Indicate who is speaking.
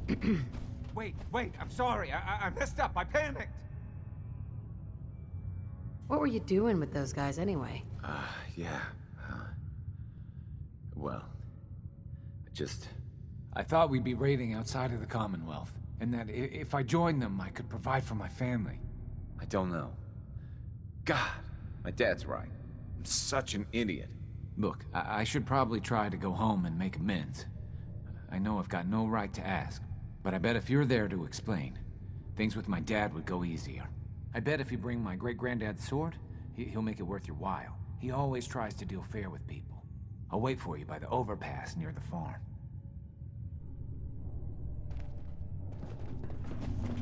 Speaker 1: Wait, I'm sorry. I messed up. I panicked.
Speaker 2: What were you doing with those guys anyway?
Speaker 3: Yeah. Well, I thought we'd be raiding outside of the Commonwealth, and that if I joined them, I could provide for my family.
Speaker 4: I don't know. God, my dad's right. I'm such an idiot.
Speaker 3: Look, I should probably try to go home and make amends. I know I've got no right to ask, but I bet if you're there to explain, things with my dad would go easier. I bet if you bring my great-granddad's sword, he'll make it worth your while. He always tries to deal fair with people. I'll wait for you by the overpass near the farm.